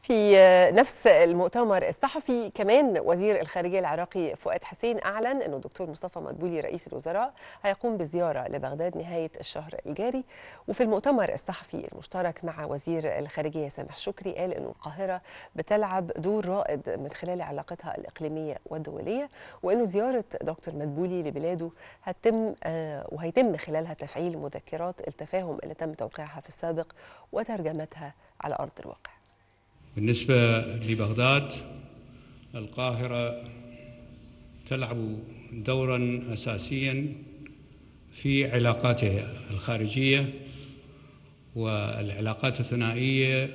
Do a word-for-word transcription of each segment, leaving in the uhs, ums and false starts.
في نفس المؤتمر الصحفي كمان وزير الخارجية العراقي فؤاد حسين أعلن أن الدكتور مصطفى مدبولي رئيس الوزراء هيقوم بزيارة لبغداد نهاية الشهر الجاري. وفي المؤتمر الصحفي المشترك مع وزير الخارجية سامح شكري قال أن القاهرة بتلعب دور رائد من خلال علاقتها الإقليمية والدولية، وأن زيارة دكتور مدبولي لبلاده هتتم وهيتم خلالها تفعيل مذكرات التفاهم اللي تم توقيعها في السابق وترجمتها على أرض الواقع. بالنسبة لبغداد، القاهرة تلعب دورا أساسيا في علاقاتها الخارجية، والعلاقات الثنائية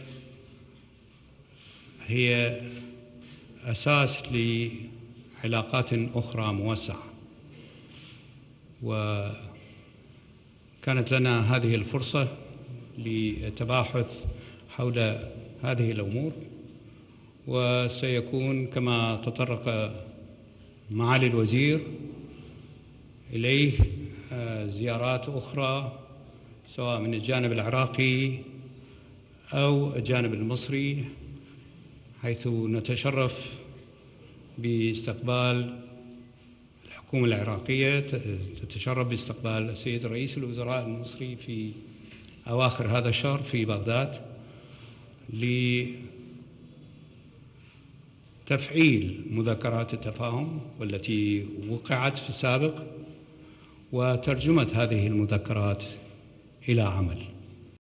هي أساس لعلاقات أخرى موسعة، وكانت لنا هذه الفرصة للتباحث حول هذه الأمور، وسيكون كما تطرق معالي الوزير إليه زيارات أخرى سواء من الجانب العراقي أو الجانب المصري، حيث نتشرف باستقبال الحكومة العراقية، تتشرف باستقبال السيد رئيس الوزراء المصري في أواخر هذا الشهر في بغداد لتفعيل مذكرات التفاهم والتي وقعت في السابق وترجمة هذه المذكرات إلى عمل.